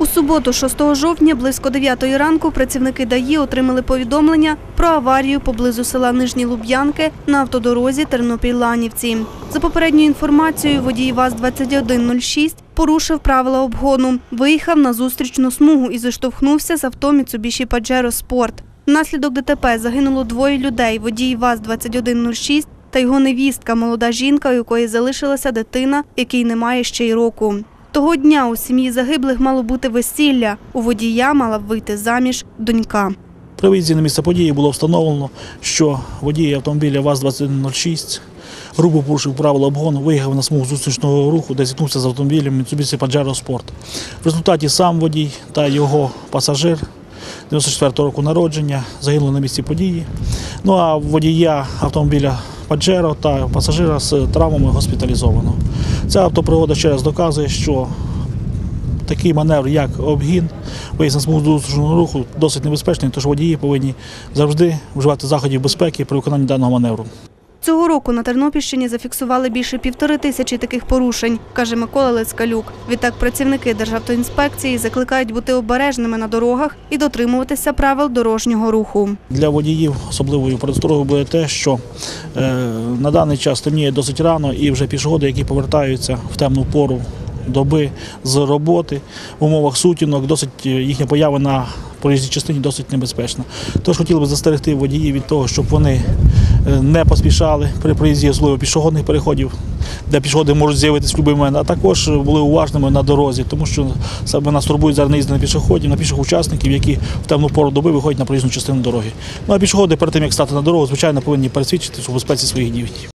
У суботу, 6 жовтня, близько 9 ранку, працівники ДАІ отримали повідомлення про аварію поблизу села Нижні Луб'янки на автодорозі Тернопіль-Ланівці. За попередньою інформацією, водій ВАЗ-2106 порушив правила обгону, виїхав на зустрічну смугу і зіштовхнувся з авто Mitsubishi Pajero Sport. Внаслідок ДТП загинуло 2 людей – водій ВАЗ-2106 та його невістка, молода жінка, у якої залишилася дитина, якій немає ще й року. Того дня у сім'ї загиблих мало бути весілля. У водія мала вийти заміж донька. При виїзді на місце події було встановлено, що водій автомобіля ВАЗ-2106 грубо порушив правила обгону, виїхав на смугу зустрічного руху, де зіткнувся з автомобілем Mitsubishi Pajero Sport. В результаті сам водій та його пасажир 94-го року народження загинули на місці події. Ну а водія автомобіля Pajero та пасажира з травмами госпіталізовано. Ця автопригода ще раз доказує, що такий маневр, як обгін, виїзд на смугу зустрічного руху, досить небезпечний, тож водії повинні завжди вживати заходів безпеки при виконанні даного маневру. Цього року на Тернопільщині зафіксували більше 1500 таких порушень, каже Микола Лецкалюк. Відтак працівники Державтоінспекції закликають бути обережними на дорогах і дотримуватися правил дорожнього руху. Для водіїв особливою пересторогою буде те, що на даний час темніє досить рано і вже пішоходи, які повертаються в темну пору доби з роботи, в умовах сутінок, досить їхня поява на проїзній частині досить небезпечна. Тож хотіли б застерегти водіїв від того, щоб вони не поспішали при проїзді, особливо пішохідних переходів, де пішоходи можуть з'явитися в будь-який момент, а також були уважними на дорозі, тому що саме нас турбують зараз наїзди на пішоходів, на піших учасників, які в темну пору доби виходять на проїзну частину дороги. Ну а пішоходи перед тим, як стати на дорогу, звичайно, повинні пересвідчитися у безпеці своїх дій.